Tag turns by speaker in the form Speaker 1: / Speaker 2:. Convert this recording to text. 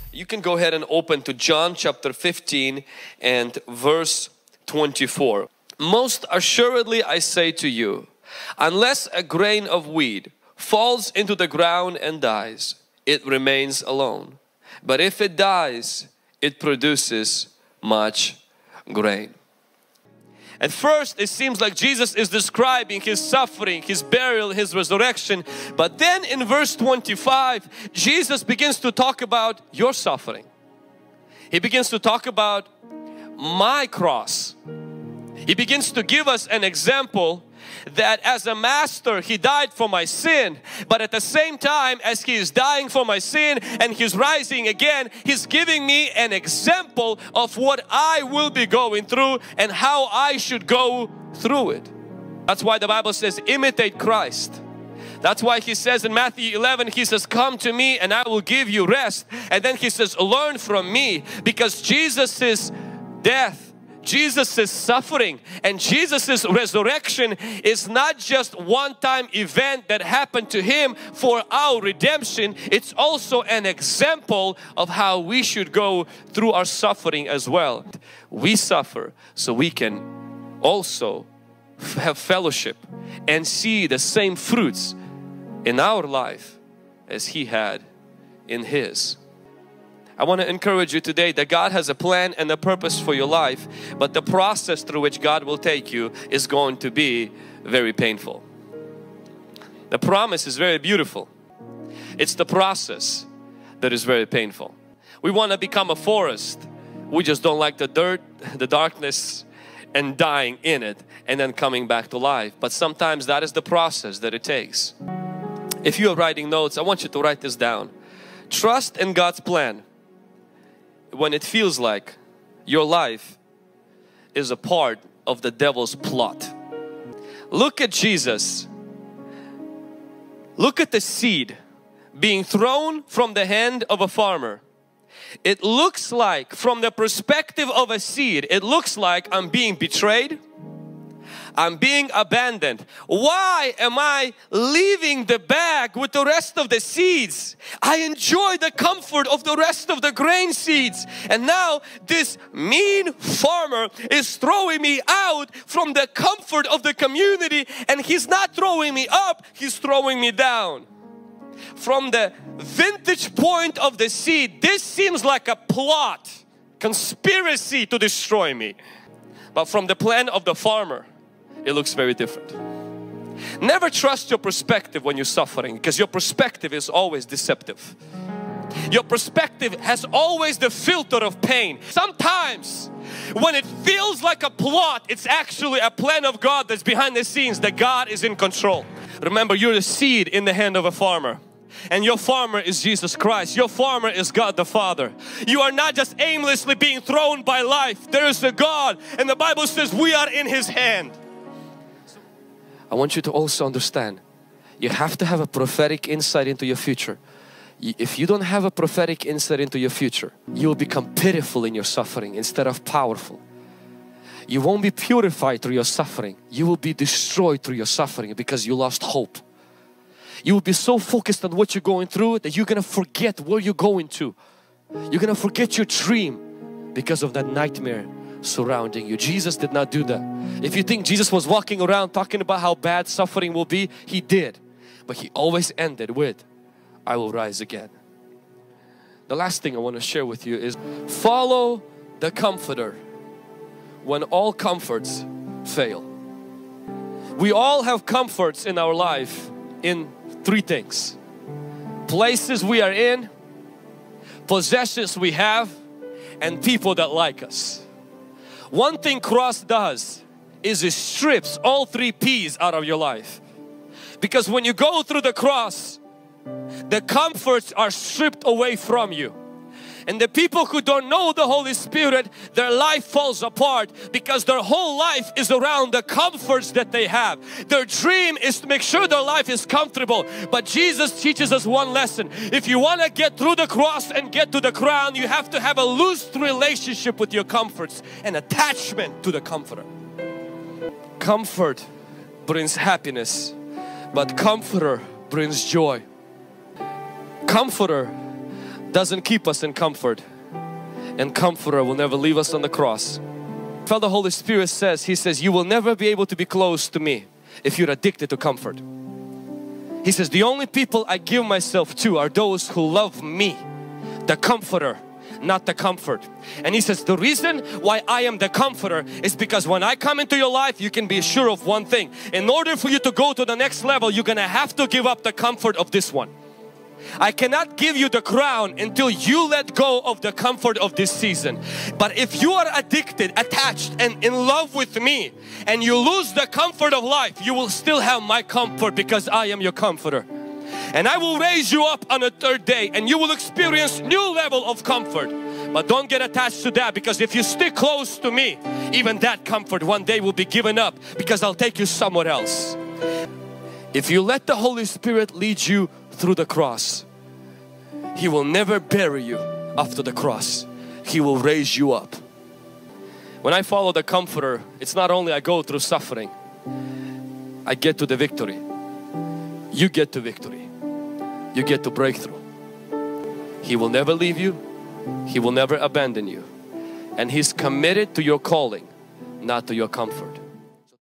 Speaker 1: You can go ahead and open to John chapter 15 and verse 24. Most assuredly I say to you, unless a grain of wheat falls into the ground and dies, it remains alone. But if it dies, it produces much grain. At first it seems like Jesus is describing His suffering, His burial, His resurrection. But then in verse 25, Jesus begins to talk about your suffering. He begins to talk about my cross. He begins to give us an example that as a master He died for my sin, but at the same time as He is dying for my sin and He's rising again, He's giving me an example of what I will be going through and how I should go through it. That's why the Bible says imitate Christ. That's why He says in Matthew 11, He says, come to me and I will give you rest. And then He says, learn from me, because Jesus' death, Jesus' suffering and Jesus' resurrection is not just one-time event that happened to Him for our redemption. It's also an example of how we should go through our suffering as well. We suffer so we can also have fellowship and see the same fruits in our life as He had in His. I want to encourage you today that God has a plan and a purpose for your life, but the process through which God will take you is going to be very painful. The promise is very beautiful. It's the process that is very painful. We want to become a forest. We just don't like the dirt, the darkness, and dying in it and then coming back to life. But sometimes that is the process that it takes. If you are writing notes, I want you to write this down. Trust in God's plan when it feels like your life is a part of the devil's plot. Look at Jesus. Look at the seed being thrown from the hand of a farmer. It looks like, from the perspective of a seed, it looks like I'm being betrayed. I'm being abandoned. Why am I leaving the bag with the rest of the seeds? I enjoy the comfort of the rest of the grain seeds. And now this mean farmer is throwing me out from the comfort of the community, and he's not throwing me up, he's throwing me down. From the vantage point of the seed, this seems like a plot, conspiracy to destroy me. But from the plan of the farmer, it looks very different. Never trust your perspective when you're suffering, because your perspective is always deceptive. Your perspective has always the filter of pain. Sometimes when it feels like a plot, it's actually a plan of God that's behind the scenes, that God is in control. Remember, you're the seed in the hand of a farmer. And your farmer is Jesus Christ. Your farmer is God the Father. You are not just aimlessly being thrown by life. There is a God, and the Bible says we are in His hand. I want you to also understand, you have to have a prophetic insight into your future. If you don't have a prophetic insight into your future, you will become pitiful in your suffering instead of powerful. You won't be purified through your suffering. You will be destroyed through your suffering because you lost hope. You will be so focused on what you're going through that you're going to forget where you're going to. You're going to forget your dream because of that nightmare surrounding you. Jesus did not do that. If you think Jesus was walking around talking about how bad suffering will be, He did. But He always ended with, I will rise again. The last thing I want to share with you is follow the Comforter when all comforts fail. We all have comforts in our life in three things: places we are in, possessions we have, and people that like us. One thing cross does is it strips all three P's out of your life. Because when you go through the cross, the comforts are stripped away from you. And the people who don't know the Holy Spirit, their life falls apart because their whole life is around the comforts that they have. Their dream is to make sure their life is comfortable. But Jesus teaches us one lesson. If you want to get through the cross and get to the crown, you have to have a loose relationship with your comforts and attachment to the Comforter. Comfort brings happiness, but Comforter brings joy. Comforter doesn't keep us in comfort, and Comforter will never leave us on the cross. Father, the Holy Spirit says, He says, you will never be able to be close to me if you're addicted to comfort. He says, the only people I give myself to are those who love me, the Comforter, not the comfort. And He says, the reason why I am the Comforter is because when I come into your life, you can be sure of one thing. In order for you to go to the next level, you're gonna have to give up the comfort of this one. I cannot give you the crown until you let go of the comfort of this season. But if you are addicted, attached and in love with me, and you lose the comfort of life, you will still have my comfort, because I am your Comforter. And I will raise you up on a third day, and you will experience new level of comfort. But don't get attached to that, because if you stick close to me, even that comfort one day will be given up, because I'll take you somewhere else. If you let the Holy Spirit lead you through the cross, He will never bury you after the cross. He will raise you up. When I follow the Comforter, it's not only I go through suffering, I get to the victory. You get to victory. You get to breakthrough. He will never leave you. He will never abandon you. And He's committed to your calling, not to your comfort.